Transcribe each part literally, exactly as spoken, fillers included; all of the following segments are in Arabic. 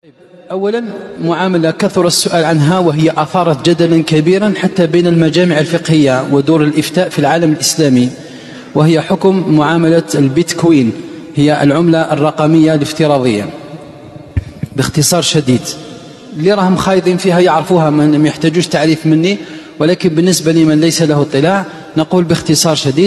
أولا معاملة كثر السؤال عنها، وهي أثارت جدلا كبيرا حتى بين المجامع الفقهية ودور الإفتاء في العالم الإسلامي، وهي حكم معاملة البيتكوين، هي العملة الرقمية الافتراضية. باختصار شديد، اللي راهم خايضين فيها يعرفوها، ما يحتاجوش تعريف مني، ولكن بالنسبة لمن ليس له اطلاع نقول باختصار شديد.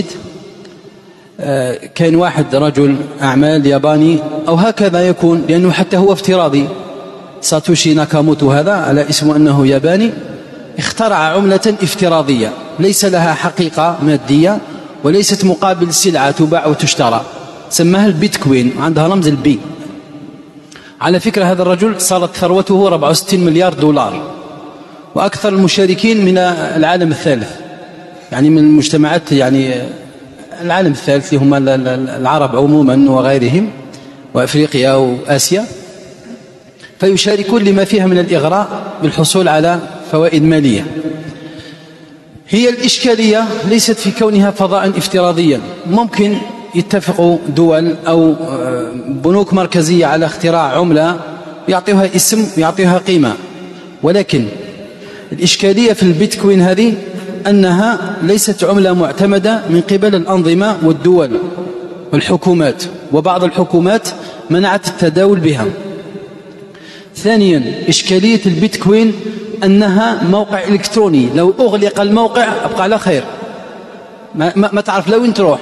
كان واحد رجل أعمال ياباني أو هكذا يكون، لأنه حتى هو افتراضي، ساتوشي ناكاموتو هذا على اسمه أنه ياباني، اخترع عملة افتراضية ليس لها حقيقة مادية وليست مقابل سلعة تباع وتشترى، سماها البيتكوين، عندها رمز البي. على فكرة هذا الرجل صارت ثروته أربعة وستين مليار دولار، وأكثر المشاركين من العالم الثالث، يعني من المجتمعات، يعني العالم الثالث اللي هم العرب عموما وغيرهم وأفريقيا وآسيا، فيشاركون لما فيها من الإغراء بالحصول على فوائد مالية. هي الإشكالية ليست في كونها فضاء افتراضيا، ممكن يتفقوا دول أو بنوك مركزية على اختراع عملة يعطيها اسم ويعطيها قيمة، ولكن الإشكالية في البيتكوين هذه أنها ليست عملة معتمدة من قبل الأنظمة والدول والحكومات، وبعض الحكومات منعت التداول بها. ثانيا، إشكالية البيتكوين أنها موقع إلكتروني، لو أغلق الموقع أبقى على خير، ما, ما, ما تعرف لوين تروح.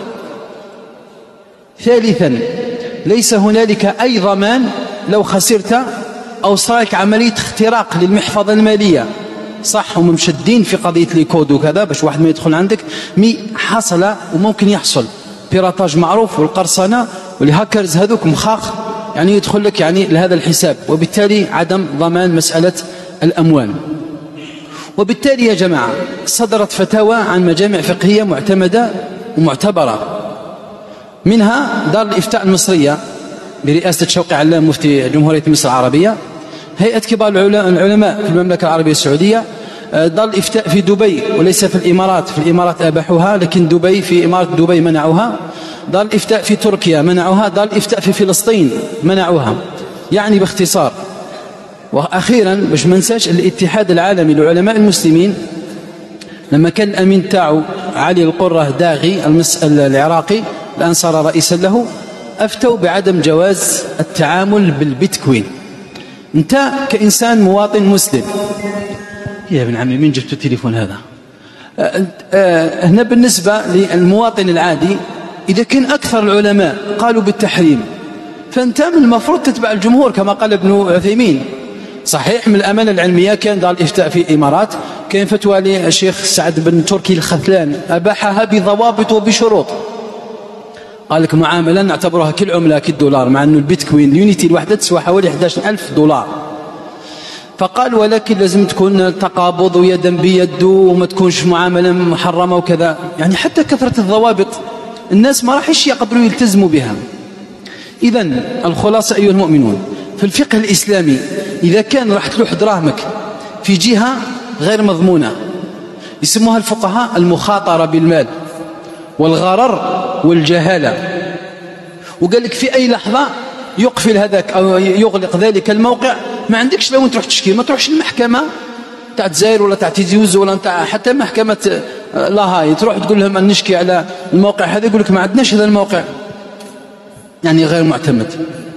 ثالثا، ليس هنالك أي ضمان لو خسرت أو صارت عملية اختراق للمحفظة المالية، صح هم مشدين في قضية ليكود وكذا باش واحد ما يدخل عندك، مي حصل وممكن يحصل بيراتاج معروف، والقرصنة والهاكرز هذوك مخاخ يعني يدخل لك يعني لهذا الحساب، وبالتالي عدم ضمان مسألة الأموال. وبالتالي يا جماعة صدرت فتاوى عن مجامع فقهية معتمدة ومعتبرة، منها دار الإفتاء المصرية برئاسة شوقي علام مفتي جمهورية مصر العربية، هيئة كبار العلماء في المملكة العربية السعودية، دار الإفتاء في دبي وليس في الإمارات، في الإمارات أباحوها لكن دبي، في إمارة دبي منعوها، دار الإفتاء في تركيا منعوها، دار الإفتاء في فلسطين منعوها. يعني باختصار، وأخيرا باش ما ننساش الاتحاد العالمي لعلماء المسلمين، لما كان الأمين تاعو علي القرة داغي العراقي الآن صار رئيسا له، أفتوا بعدم جواز التعامل بالبيتكوين. أنت كإنسان مواطن مسلم، يا ابن عمي مين جبت التليفون هذا؟ أه أه هنا بالنسبة للمواطن العادي، إذا كان أكثر العلماء قالوا بالتحريم، فأنت من المفروض تتبع الجمهور كما قال ابن عثيمين. صحيح من الأمانة العلمية كان دار الإفتاء في الإمارات كان فتوى للشيخ سعد بن تركي الخثلان أباحها بضوابط وبشروط، قال لك معاملة نعتبرها كالعملة كالدولار، مع أنه البيتكوين اليونيتي الواحدة تسوى حوالي أحد عشر ألف دولار، فقال ولكن لازم تكون تقابض ويدا بيد وما تكونش معاملة محرمة وكذا، يعني حتى كثرة الضوابط الناس ما راحش يقدروا يلتزموا بها. إذن الخلاصة أيها المؤمنون، في الفقه الإسلامي إذا كان راح تلوح دراهمك في جهة غير مضمونة، يسموها الفقهاء المخاطرة بالمال والغرر والجهالة، وقال لك في أي لحظة يقفل هذاك أو يغلق ذلك الموقع، ما عندكش لو تروح تشكي، ما تروحش المحكمة تاع الجزائر ولا تاع تيزيوز ولا تاع حتى محكمة لاهاي، تروح تقول لهم أن نشكي على الموقع هذا، يقول لك ما عندناش هذا الموقع، يعني غير معتمد.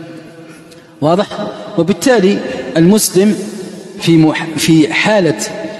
واضح؟ وبالتالي المسلم في مح في حالة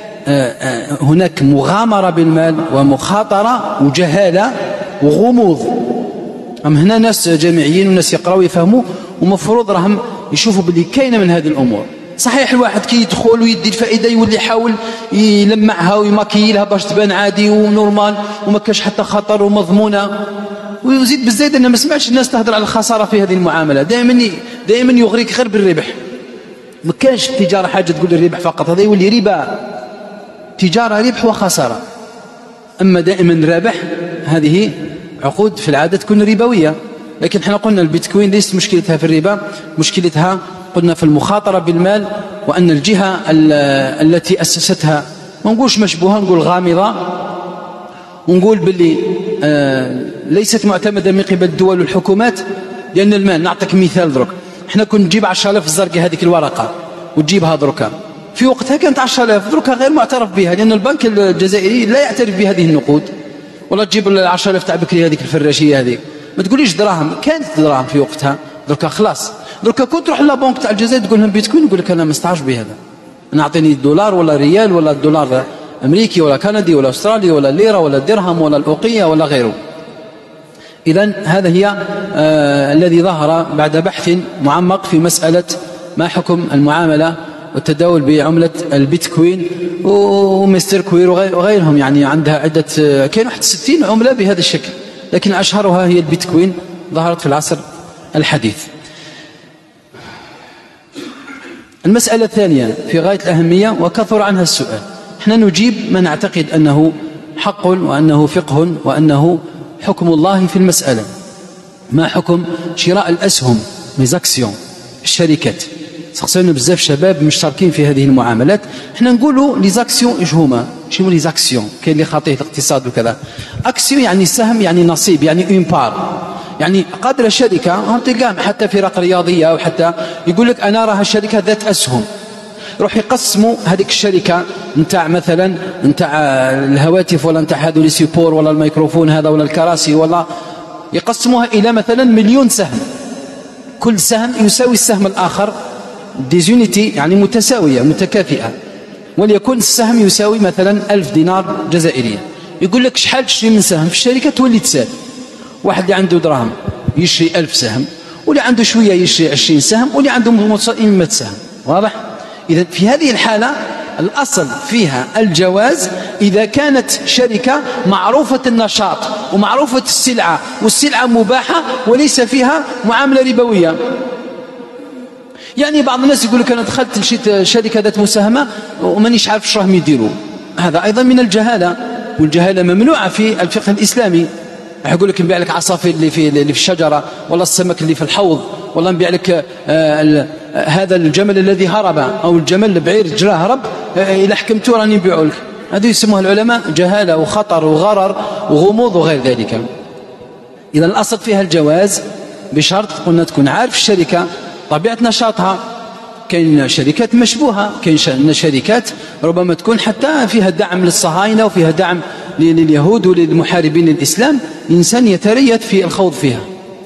هناك مغامرة بالمال ومخاطرة وجهالة وغموض، أم هنا ناس جامعيين وناس يقرأوا ويفهموا، ومفروض راهم يشوفوا باللي كاينة من هذه الأمور. صحيح الواحد كي يدخل ويدي الفائدة يولي يحاول يلمعها ويماكيلها باش تبان عادي ونورمال وما كاش حتى خطر ومضمونة، ويزيد بالزايد أن ما سمعش الناس تهدر على الخسارة في هذه المعاملة، دائما دائما يغريك غير بالربح، ما كاش التجارة حاجة تقول الربح فقط، هذا يولي ربا، تجارة ربح وخسارة. أما دائما رابح هذه عقود في العادة تكون ربوية، لكن احنا قلنا البيتكوين ليست مشكلتها في الربا، مشكلتها قلنا في المخاطرة بالمال، وأن الجهة التي أسستها ما نقولش مشبوهة، نقول غامضة، ونقول باللي آه ليست معتمدة من قبل الدول والحكومات، لأن المال، نعطيك مثال درك، احنا كنا نجيب عشرة آلاف الزرقاء هذيك الورقة وتجيبها دركا، في وقتها كانت عشرة آلاف، دركا غير معترف بها لأن البنك الجزائري لا يعترف بهذه النقود. ولا تجيب العشرة آلاف تاع بكري هذيك الفراشية هذيك، ما تقوليش دراهم، كانت دراهم في وقتها، دركا خلاص. دركا كنت تروح للبنك تاع الجزائر تقول لهم بيتكوين، يقول لك أنا ما استعجب بهذا، نعطيني دولار ولا ريال ولا الدولار أمريكي ولا كندي ولا أسترالي ولا الليرة ولا الدرهم ولا الأوقية ولا غيره. إذن هذا هي آه الذي ظهر بعد بحث معمق في مسألة ما حكم المعاملة والتداول بعملة البيتكوين ومستر كوير وغيرهم. يعني عندها عدة، كاين واحد ستين عملة بهذا الشكل، لكن أشهرها هي البيتكوين، ظهرت في العصر الحديث. المسألة الثانية في غاية الأهمية وكثر عنها السؤال، احنا نجيب ما نعتقد أنه حق وأنه فقه وأنه حكم الله في المسألة. ما حكم شراء الأسهم ميزاكسيون الشركات؟ سقسونا بزاف شباب مشتركين في هذه المعاملات. احنا نقولوا ليزاكسيون ايش هما؟ شنو ليزاكسيون؟ كاين اللي خاطيه الاقتصاد وكذا. اكسيون يعني سهم، يعني نصيب، يعني اون بار، يعني قادرة شركة تلقاهم حتى فرق رياضية أو حتى يقول لك أنا راها الشركة ذات أسهم، يروح يقسموا هذيك الشركة نتاع مثلا نتاع الهواتف ولا نتاع هذو لي سيبور ولا الميكروفون هذا ولا الكراسي ولا، يقسموها إلى مثلا مليون سهم، كل سهم يساوي السهم الآخر ديزونيتي، يعني متساوية متكافئة، وليكن السهم يساوي مثلا ألف دينار جزائرية. يقول لك شحال تشري من سهم في الشركة تولي تسال. واحد اللي عنده دراهم يشري ألف سهم، واللي عنده شوية يشري عشرين سهم، واللي عنده مئة سهم. واضح؟ إذا في هذه الحالة الأصل فيها الجواز إذا كانت شركة معروفة النشاط ومعروفة السلعة والسلعة مباحة وليس فيها معاملة ربوية. يعني بعض الناس يقول لك أنا دخلت لشيت شركة ذات مساهمة ومانيش عارف اش راهم يديروا، هذا أيضا من الجهالة، والجهالة ممنوعة في الفقه الإسلامي. يقول لك نبيع لك عصافير اللي في اللي في الشجرة، ولا السمك اللي في الحوض، ولا نبيع لك آه هذا الجمل الذي هرب، أو الجمل البعير جراه هرب آه إلى حكمته راني نبيعه لك. هذه يسموها العلماء جهالة وخطر وغرر وغموض وغير ذلك. إذا الأصل فيها الجواز بشرط قلنا تكون عارف الشركة طبيعة نشاطها. كاين شركات مشبوهة، كاين شركات ربما تكون حتى فيها دعم للصهاينة وفيها دعم لليهود وللمحاربين للإسلام، إنسان يتريث في الخوض فيها.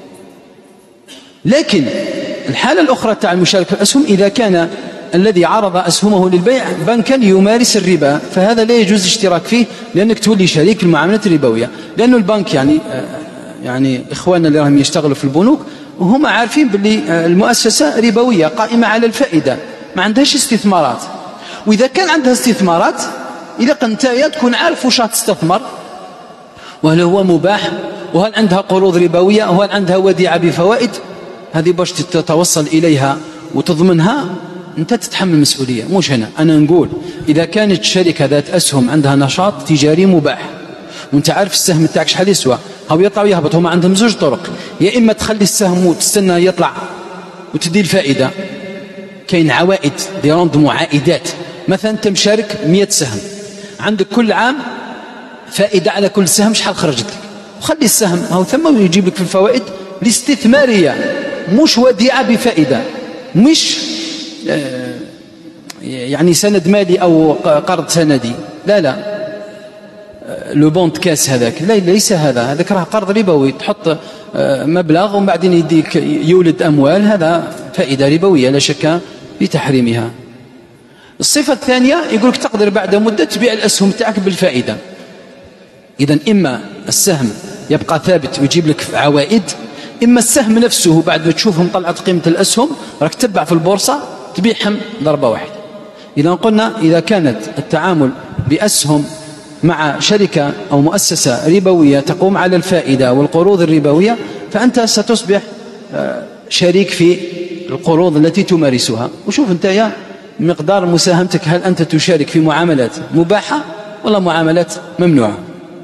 لكن الحالة الأخرى تاع المشاركة الأسهم إذا كان الذي عرض أسهمه للبيع بنكا يمارس الربا، فهذا لا يجوز الاشتراك فيه، لأنك تولي شريك في المعاملات الربوية. لأن البنك يعني يعني إخواننا اللي راهم يشتغلوا في البنوك وهم عارفين باللي المؤسسة ربوية قائمة على الفائدة، ما عندهاش استثمارات. وإذا كان عندها استثمارات، إذا قنتايا تكون عارف وش تستثمر، وهل هو مباح، وهل عندها قروض ربوية، وهل عندها وديعة بفوائد. هذه باش تتوصل إليها وتضمنها أنت تتحمل المسؤولية، مش هنا. أنا نقول إذا كانت شركة ذات أسهم عندها نشاط تجاري مباح، وانت عارف السهم تاعك شحال يسوى، أو يطلع ويهبط، هما عندهم زوج طرق: يا إما تخلي السهم وتستنى يطلع وتدي الفائدة، كاين عوائد دي روندمون عائدات، مثلا أنت مشارك مئة سهم، عندك كل عام فائدة على كل سهم شحال خرجت لك، وخلي السهم هو ثم يجيب لك في الفوائد الاستثمارية، مش وديعة بفائدة، مش آه يعني سند مالي أو قرض سندي، لا لا لو بونت كاس هذاك، لا ليس هذا، هذاك راه قرض ربوي، تحط مبلغ ومن بعدين يديك يولد أموال، هذا فائدة ربوية لا شك في تحريمها. الصفة الثانية يقول لك تقدر بعد مدة تبيع الأسهم تاعك بالفائدة. إذن إما السهم يبقى ثابت ويجيب لك عوائد، إما السهم نفسه بعد ما تشوفهم طلعت قيمة الأسهم راك تتبع في البورصة تبيعهم ضربة واحدة. إذا قلنا إذا كانت التعامل بأسهم مع شركة أو مؤسسة ربوية تقوم على الفائدة والقروض الربوية، فأنت ستصبح شريك في القروض التي تمارسها. وشوف أنت يا مقدار مساهمتك، هل أنت تشارك في معاملات مباحة ولا معاملات ممنوعة؟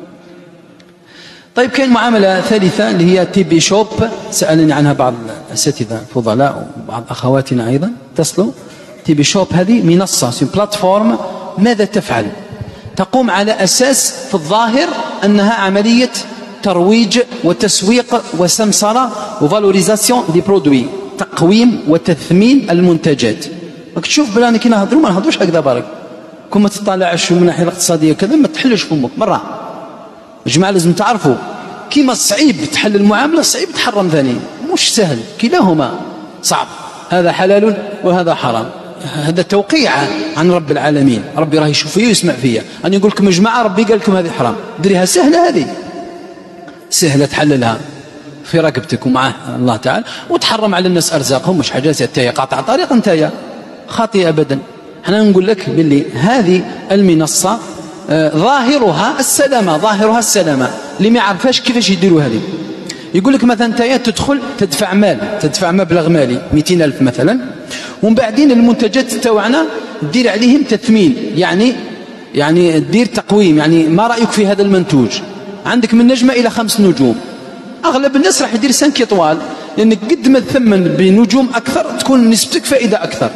طيب كاين معاملة ثالثة اللي هي تي بي شوب، سألني عنها بعض الأساتذة الفضلاء وبعض أخواتنا أيضا اتصلوا. تي بي شوب هذه منصة سي بلاتفورم، ماذا تفعل؟ تقوم على أساس في الظاهر أنها عملية ترويج وتسويق وسمسرة وفالوريزاسيون دي برودوي، تقويم وتثمين المنتجات. راك تشوف بلا كي نهضروا ما نهضروش هكذا برك، كون ما تطالعش من الناحيه الاقتصاديه كذا ما تحلش فمك مره. يا جماعه لازم تعرفوا كيما صعيب تحل المعامله صعيب تحرم ثاني، مش سهل، كلاهما صعب، هذا حلال وهذا حرام، هذا توقيع عن رب العالمين، ربي راه يشوف فيا ويسمع فيا. انا نقول لكم يا جماعه ربي قال لكم هذه حرام، دريها سهله، هذه سهله تحللها في رقبتك ومع الله تعالى، وتحرم على الناس ارزاقهم، مش حاجه انت قاطع طريق، انت خاطئ ابدا. احنا نقول لك باللي هذه المنصه آه ظاهرها السلامه، ظاهرها السلامه، اللي ما يعرفهاش كيفاش يديروا هذه. يقول لك مثلا انت تدخل تدفع مال، تدفع مبلغ مالي مئتين ألف مثلا، ومن بعدين المنتجات تاعنا دير عليهم تثمين، يعني يعني دير تقويم، يعني ما رايك في هذا المنتوج؟ عندك من نجمه الى خمس نجوم، اغلب الناس راح يدير خمسة اطوال، لانك قد ما تثمن بنجوم اكثر تكون نسبتك فائده اكثر.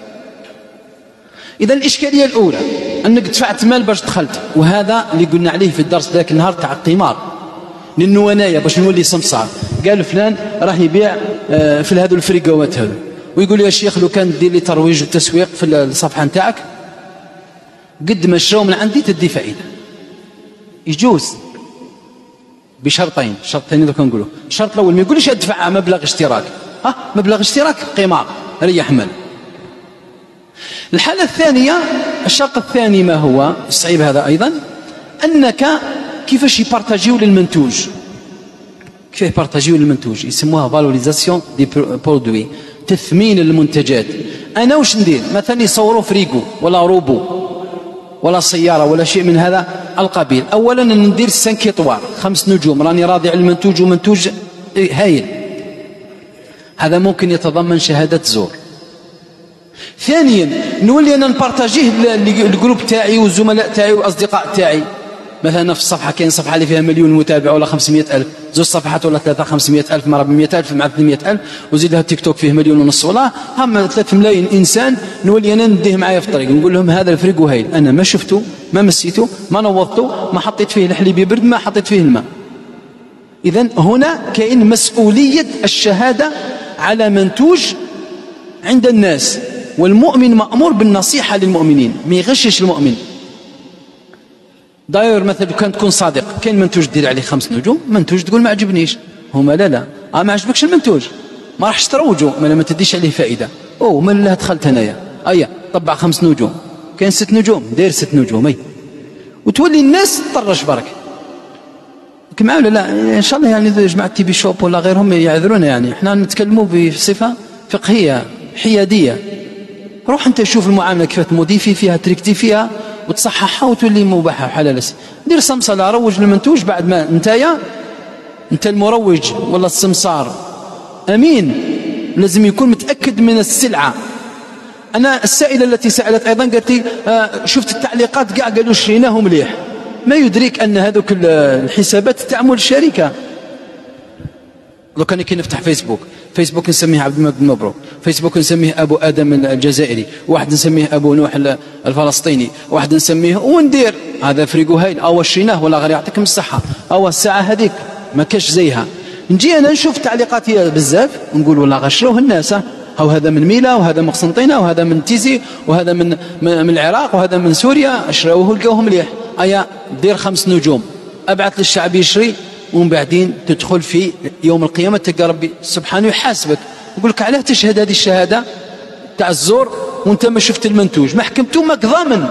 اذا الاشكاليه الاولى انك دفعت مال باش دخلت، وهذا اللي قلنا عليه في الدرس ذاك النهار تاع القمار، لانه انايا باش نولي سمسار قال فلان راه يبيع في هذو الفريقوات هذو، ويقول يا شيخ لو كان دير لي ترويج وتسويق في الصفحه نتاعك قد ما شراو من عندي تدي فائده. يجوز بشرطين، الشرط الثاني دوك نقولوا، الشرط الاول ما يقولش ادفع مبلغ اشتراك، ها مبلغ اشتراك قمار ريح مال. الحالة الثانية، الشرط الثاني ما هو الصعيب هذا أيضا، أنك كيفاش يبارتاجيو للمنتوج، كيف يبارتاجيو للمنتوج، يسموها فالوريزاسيون دي برودوي، تثمين المنتجات. أنا واش ندير؟ مثلا يصوروا فريقو ولا روبو ولا سيارة ولا شيء من هذا القبيل، أولا ندير سانك اطوار، خمس نجوم، راني راضي على المنتوج ومنتوج هايل، هذا ممكن يتضمن شهادة زور. ثانيا نولي انا نبارطاجيه الجروب تاعي والزملاء تاعي والاصدقاء تاعي، مثلا في الصفحه كاين صفحه اللي فيها مليون متابع ولا خمسمائة ألف، زوج صفحات ولا ثلاثه خمسمائة ألف مع أربعمائة ألف مع ثلاثمائة ألف، وزيد لها التيك توك فيه مليون ونص، ولا هم ثلاثة ملايين انسان، نولي انا نديه معايا في الطريق نقول لهم هذا الفريق هايل، انا ما شفته ما مسيته ما نوضته ما حطيت فيه الحليب يبرد ما حطيت فيه الماء. اذا هنا كاين مسؤوليه الشهاده على منتوج عند الناس، والمؤمن مأمور بالنصيحة للمؤمنين، ما يغشش المؤمن. داير مثلا كان تكون صادق، كاين منتوج دير عليه خمس نجوم، منتوج تقول ما عجبنيش، هما لا لا آه ما عجبكش المنتوج ما راحش تروجوا، ما ما تديش عليه فائدة، اوه من اللي دخلت هنايا ايا طبع خمس نجوم، كاين ست نجوم دير ست نجوم اي، وتولي الناس تطرش برك. كما ولا لا ان شاء الله يعني جماعة تي بي شوب ولا غيرهم يعذرونا، يعني احنا نتكلموا بصفة فقهية حيادية. روح انت شوف المعامله كيف تموديفي فيها تريكتي فيها وتصححها وتولي مباحه وحلال. دير سمسره روج للمنتوج، بعد ما انتيا انت المروج ولا السمسار امين لازم يكون متاكد من السلعه. انا السائله التي سالت ايضا قالت لي آه شفت التعليقات كاع قالوا شريناه مليح، ما يدرك ان هذوك الحسابات تعمل الشركه. لو كان كي نفتح فيسبوك، فيسبوك نسميه عبد المجيد مبروك، فيسبوك نسميه ابو ادم الجزائري، واحد نسميه ابو نوح الفلسطيني، واحد نسميه وندير هذا فريقو هايل او شريناه ولا غير يعطيكم الصحه، او الساعه هذيك ما كاش زيها. نجي انا نشوف تعليقات بزاف نقول والله غشروه الناس، هاو هذا من ميلا وهذا من قسنطينه وهذا من تيزي وهذا من من العراق وهذا من سوريا، شراوه لقاوه مليح. ايا دير خمس نجوم ابعث للشعب يشري، ومن بعدين تدخل في يوم القيامة تلقى ربي سبحانه يحاسبك يقول لك علاه تشهد هذه الشهادة تاع الزور وانت ما شفت المنتوج، ما حكمتو ماك ضامن.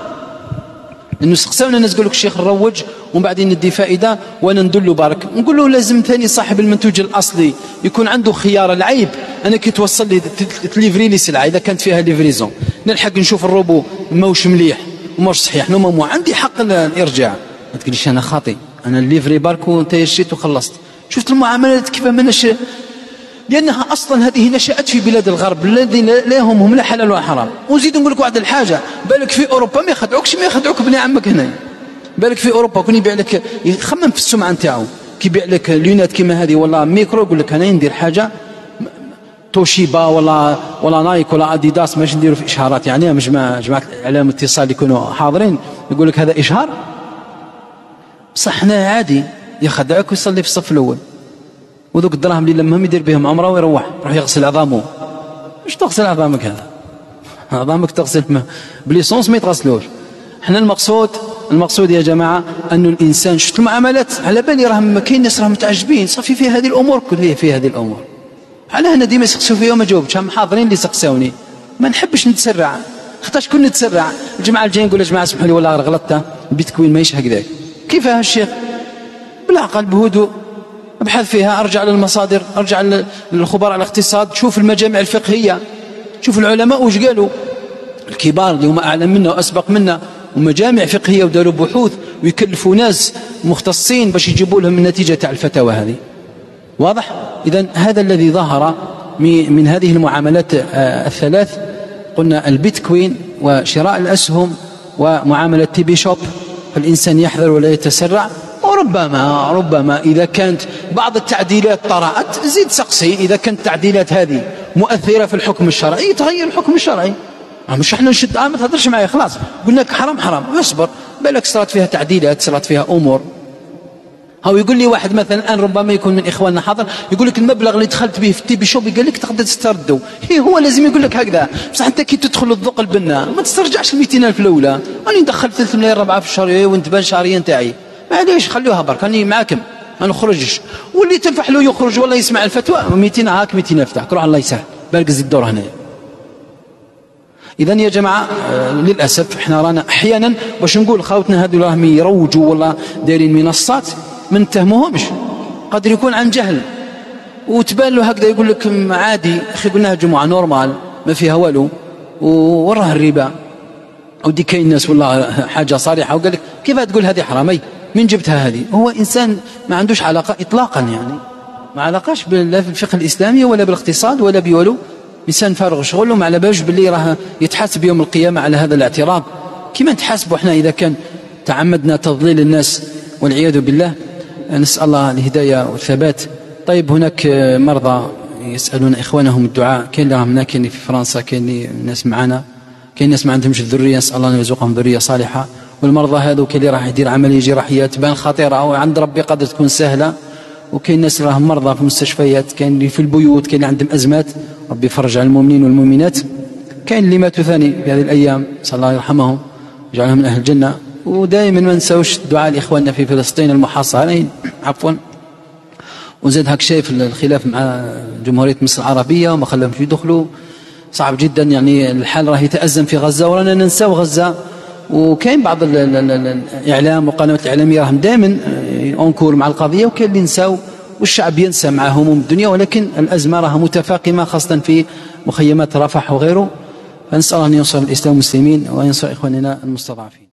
انه سقساونا الناس قالوا لك الشيخ نروج ومن بعدين ندي فائدة وانا ندلو بارك، نقول له لازم ثاني صاحب المنتوج الاصلي يكون عنده خيار. العيب انا كي توصل لي تليفري لي سلعة اذا كانت فيها ليفريزون نلحق نشوف الروبو موش مليح ومش صحيح، نو مو عندي حق الارجاع، ما تقوليش انا خاطئ أنا الليفري بارك وأنت شريت وخلصت. شفت المعاملات كيف ما نش... لأنها أصلا هذه نشأت في بلاد الغرب الذين لا هم هم لا حلال ولا حرام. ونزيد نقول لك واحد الحاجة، بالك في أوروبا ما يخدعوكش، ما يخدعوك ابن عمك هنا. بالك في أوروبا كون يبيع لك يخمم في السمعة نتاعو، كي يبيع لك لونات كيما هذه ولا ميكرو يقول لك أنا ندير حاجة توشيبا ولا ولا نايك ولا أديداس، ماش نديروا في إشهارات يعني مش جماعة جماعة الإعلام الاتصال يكونوا حاضرين يقول لك هذا إشهار. بصح هنا عادي يخدعك ويصلي في الصف الأول وذوك الدراهم اللي لمهم يدير بهم عمره ويروح يروح يغسل عظامه. مش تغسل عظامك هذا؟ عظامك تغسل بليسونس ما يتغسلوش. احنا المقصود المقصود يا جماعه انه الانسان شفت المعاملات على بالي راهم كاين ناس راهم متعجبين صافي في هذه الامور كلها في هذه الامور. على هنا ديما يسقسوا فيا وما جاوبتش، هم حاضرين اللي سقساوني. ما نحبش نتسرع، خاطرش كون نتسرع الجماعه الجايين نقول يا جماعه اسمحوا لي والله غلطت، البيتكوين ماهيش هكذاك. كيفاه الشيخ؟ بالعقل بهدوء ابحث فيها، ارجع للمصادر، ارجع للخبراء الاقتصاد، شوف المجامع الفقهيه، شوف العلماء واش قالوا، الكبار اللي هم اعلم منا واسبق منا ومجامع فقهيه وداروا بحوث ويكلفوا ناس مختصين باش يجيبوا لهم النتيجه تاع الفتاوى هذه. واضح؟ اذا هذا الذي ظهر من هذه المعاملات الثلاث، قلنا البيتكوين وشراء الاسهم ومعامله تي بي شوب، فالانسان يحذر ولا يتسرع. وربما ربما اذا كانت بعض التعديلات طرأت زيد سقسي، اذا كانت التعديلات هذه مؤثره في الحكم الشرعي يتغير الحكم الشرعي. مش احنا نشد آه ما تهضرش معايا خلاص قلنا لك حرام حرام اصبر، بالك صارت فيها تعديلات صارت فيها امور. هو يقول لي واحد مثلا الان ربما يكون من اخواننا حاضر يقول لك المبلغ اللي دخلت به في التي بي شوب قال لك تقدر تسترده، هي هو لازم يقول لك هكذا، بصح انت كي تدخل الذوق البنا ما تسترجعش ال مئتين ألف الاولى. راني ندخل ثلاث ملايين ربعه في الشهر وانت بان شهريا تاعي معليش خلوها برك راني معاكم ما نخرجش، واللي تنفح له يخرج والله يسمع الفتوى مئتين هاك مئتين ألف تاعك روح الله يسهل بالك زيد الدور هنايا. إذا يا جماعة آه للأسف احنا رانا أحيانا باش نقول خاوتنا هذو راهم يروجوا والله دايرين منصات ما نتهموهمش، قادر يكون عن جهل وتبان له هكذا يقول لك عادي اخي قلناها جمعة نورمال ما فيها والو وراه الربا ودي كاين ناس والله حاجة صريحة وقال لك كيف تقول هذه حرامي من جبتها هذه؟ هو إنسان ما عندوش علاقة إطلاقا، يعني ما علاقاش لا بالفقه الإسلامي ولا بالاقتصاد ولا بيولو، إنسان فارغ شغله ما على بالوش باللي راه يتحاسب يوم القيامة على هذا الاعتراض. كيما نتحاسبوا احنا إذا كان تعمدنا تضليل الناس والعياذ بالله؟ نسأل الله الهداية والثبات. طيب هناك مرضى يسألون إخوانهم الدعاء، كاين اللي راهم هنا كاين في فرنسا كاين ناس معنا كاين ناس ما عندهمش الذرية، نسأل الله أن يرزقهم ذرية صالحة. والمرضى هذو كاين اللي راح يدير عملية جراحية تبان خطيرة أو عند ربي قد تكون سهلة، وكاين ناس راهم مرضى في المستشفيات، كاين اللي في البيوت، كاين اللي عندهم أزمات ربي يفرج على المؤمنين والمؤمنات، كاين اللي ماتوا ثاني في هذه الأيام نسأل الله يرحمهم يجعلهم من أهل الجنة. ودائما ما نساوش الدعاء لإخواننا في فلسطين المحاصرين عفوا. وزاد هاك شايف الخلاف مع جمهورية مصر العربية وما خلاهمش يدخلوا، صعب جدا يعني الحال راه يتأزم في غزة ورانا ننساو غزة. وكاين بعض ال ال ال الإعلام والقنوات الإعلامية راهم دائما أنكور مع القضية، وكاين اللي نساو والشعب ينسى مع هموم الدنيا، ولكن الأزمة راها متفاقمة خاصة في مخيمات رفح وغيره. فنسأل الله أن ينصر الإسلام والمسلمين وينصر إخواننا المستضعفين.